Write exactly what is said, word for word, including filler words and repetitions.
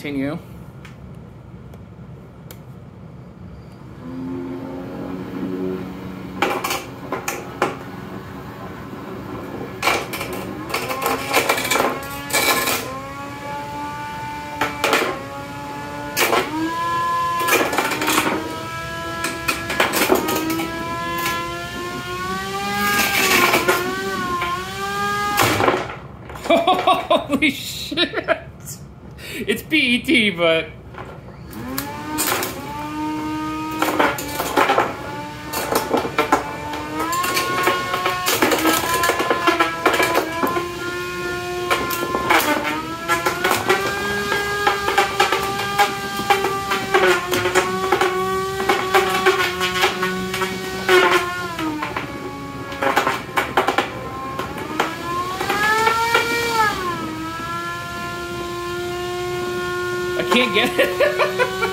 continue. Holy shit! It's P E T, but... I can't get it.